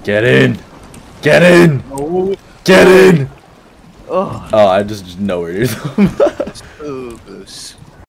Get in! Get in! Oh. Get in! Oh. Oh, I just nowhere near them. So goose.